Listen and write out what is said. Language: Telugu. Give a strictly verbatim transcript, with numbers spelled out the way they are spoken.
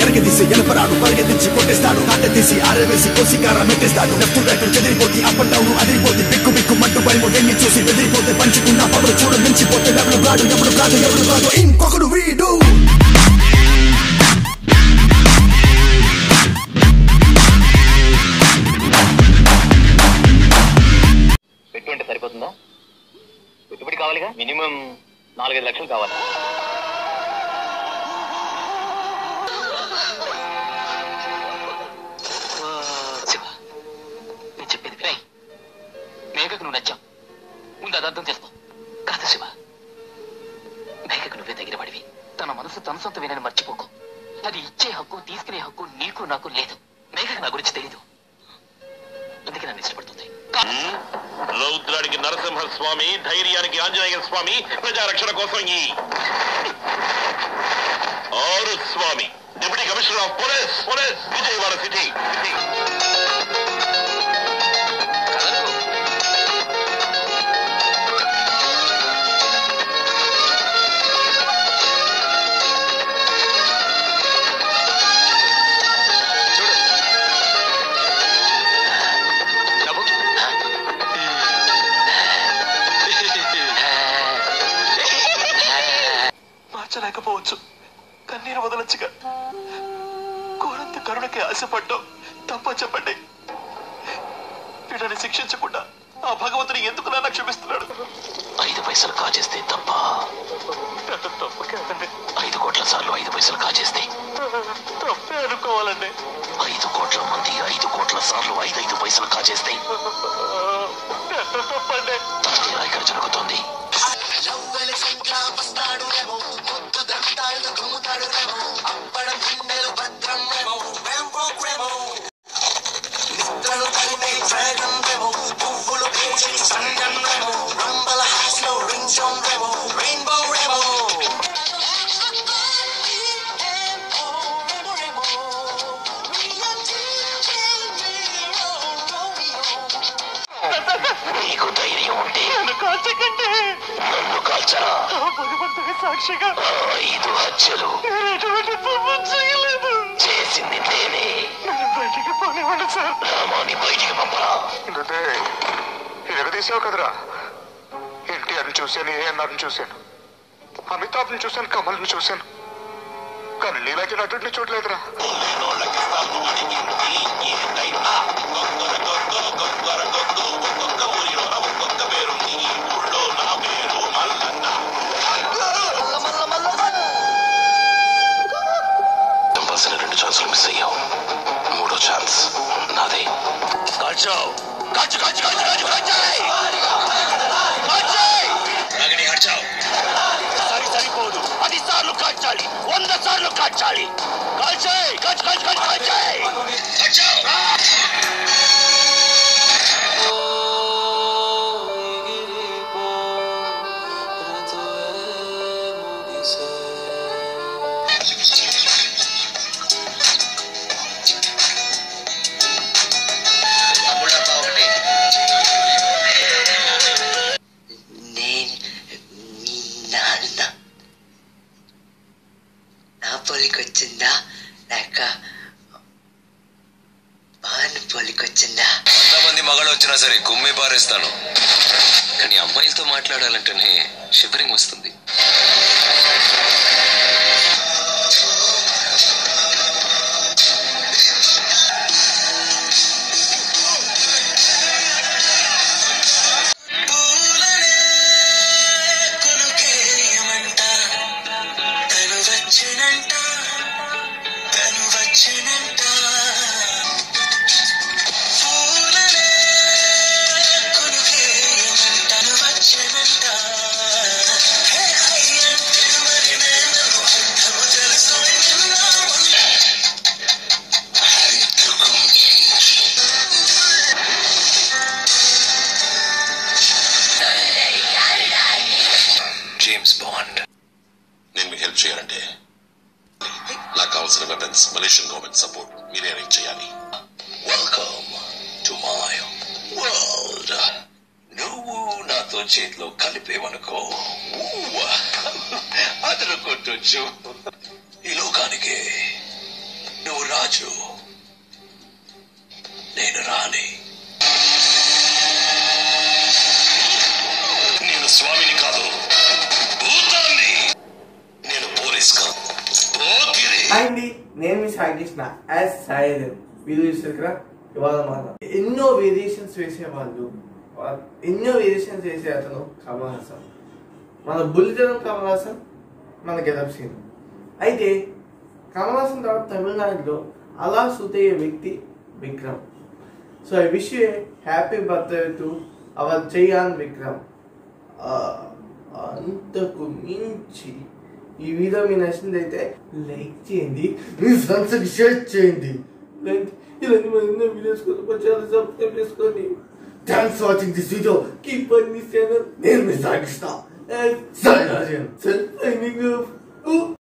పరిగెదీసి ఎనపరాడు పరిగెదించి కొట్టేస్తాడు నాట తీసి ఆరవేసి కోసికార మెట్టేస్తాడు లెఫ్ట్ రైట్ చెదిరిపోతే అప్ అండ్ డౌన్ అదిరిపోతే బిక్కు బిక్కు మట్టు పడిపో ఎన్ని చూసి బెదిరిపోతే పంచుకున్న పవరు చూడ మించిపోతే ఎవరు కాడు ఎవరు కాదు ఎవరు కాదు ఇంకొకడు వీడు పెట్టుకుంటే సరిపోతుందా? పెట్టుబడి కావాలిగా, మినిమం నాలుగైదు లక్షలు కావాలి. నేను చెప్పింది వినయ్, మేఘకు నువ్వు నచ్చావు, ముందు అది అర్థం చేస్తావు కాదు శివ. మేఘకు నువ్వే తగిన పడివి, తన మనసు తన సొంత వినని మర్చిపోకు. అది ఇచ్చే హక్కు తీసుకునే హక్కు నీకు నాకు లేదు. మేఘకు నా గురించి తెలీదు, అందుకే నన్ను ఇష్టపడుతుంది. రౌద్రానికి నరసింహ స్వామి, ధైర్యానికి ఆంజనేయ స్వామి, ప్రజారక్షణ కోసం ఈ ఆరు స్వామి, deputy commissioner of police police Vijayawada city. మార్చలేకపోవచ్చు, కన్నీరు వదలొచ్చుగా. కోరంత కరుణకి ఆశపడ్డాం, తప్ప చెప్పండి. వీళ్ళని శిక్షించకుండా ఆ భగవంతుని ఎందుకు నాన్న క్షమిస్తున్నాడు? ఐదు పైసలు కాజేస్తే తప్ప తప్పు కాదండి. ఐదు కోట్ల సార్లు ఐదు పైసలు కాజేస్తే తప్పే అనుకోవాలండి. ఐదు కోట్ల మంది ఐదు కోట్ల సార్లు ఐదు ఐదు పైసలు కాజేస్తే తప్పండి. తప్పేలా ఇక్కడ జరుగుతుంది. నీకు ధైర్యం ఉంటే నన్ను కాల్చకండి. నన్ను కాల్చరా? భగవంతుని సాక్షిగా ఐదు హత్యలు ఎటువంటి తప్పు చేయలేదు. చేసింది నేనే. నన్ను బయటికి పోనివ్వండి సార్. రామాని బయటికి పంపరా. ఎగదీసావు కదరా. ఎన్టీఆర్ని చూశాను, ఏఎన్ఆర్ని చూశాను, అమితాబ్ని చూశాను, కమల్ని చూశాను, కానీ నీలాంటి నటుడిని చూడలేదురా. కంపల్సరీ రెండు ఛాన్సులు మిస్ అయ్యావు, మూడో ఛాన్స్ నాదే. కాల్చావు, కాల్చు కాల్చు కాల్చు కాల్చు కాల్చాయి కాల్చావు. సరి సరిపోదు, పది సార్లు కాల్చాలి, వంద సార్లు కాల్చాలి. కాల్చాయి, కాల్చు కాల్చు కాల్చు కాల్చాయి కాల్చావు. పోలికొచ్చిందా లేక బాను పోలికొచ్చిందా? ఎంతమంది మగాళ్ళు వచ్చినా సరే కుమ్మి పారేస్తాను, కానీ అమ్మాయిలతో మాట్లాడాలంటేనే షివరింగ్ వస్తుంది. James Bond. నేను మీకు హెల్ప్ చేయాలంటే నాకు కావాల్సిన వెపన్స్ మలేషియన్ గవర్నమెంట్ సపోర్ట్ మీరే అరేంజ్ చేయాలి. Welcome to my world. నువ్వు నాతో చేతిలో కలిపేవనుకో అదను కొట్టొచ్చు. ఈ లోకానికి రాజు, నేను రాణి. నేను స్వామిని కాదు, భూతాన్ని. నేను పోలీస్ కాదు, పోకిరి. అండి నేను మీ సాయి కృష్ణ యాజ్ సాయిదేవ్. వీడియో చూసారు కదా, ఇవాళ మాట ఎన్నో వేరియేషన్స్ వేసేవాళ్ళు, ఎన్నో వేరియేషన్స్ వేసే అతను కమల్ హాసన్. మన బుల్లితనం కమల్ హాసన్, మన గెటప్ సీన్. అయితే కమల్ హాసన్ తర్వాత తమిళనాడులో అలా సూట్ అయ్యే వ్యక్తి Vikram. So I wish you happy birthday to our Chiyaan Vikram. అంతకు మించి ఈ వీడియో మీ నచ్చింది అయితే లైక్ చేయండి, మీ ఫ్రెండ్స్కి షేర్ చేయండి. ఇలాంటి మరిన్ని వీడియోస్ కోసం ఛానల్ సబ్స్క్రైబ్ చేసుకోండి. Thanks for watching this video. Keep on this channel. నేను మీ సాయి కృష్ణ.